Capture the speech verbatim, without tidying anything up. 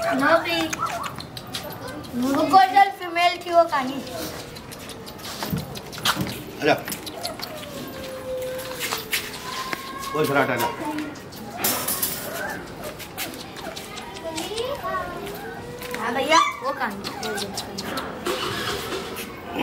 No भी crocodile female थी वो कहानी। आजा कोई फराटा ना। हाँ भैया वो कहानी।